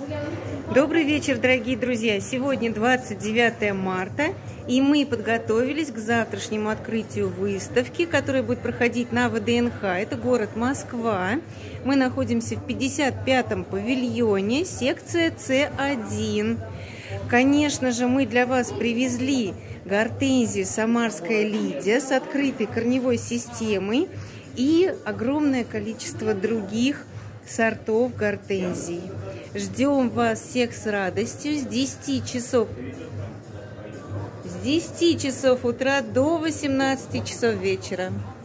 Добрый вечер, дорогие друзья! Сегодня 29 марта, и мы подготовились к завтрашнему открытию выставки, которая будет проходить на ВДНХ. Это город Москва. Мы находимся в 55-м павильоне, секция С1. Конечно же, мы для вас привезли гортензию «Самарская Лидия» с открытой корневой системой и огромное количество других сортов гортензий. Ждем вас всех с радостью с 10 часов утра до 18 часов вечера.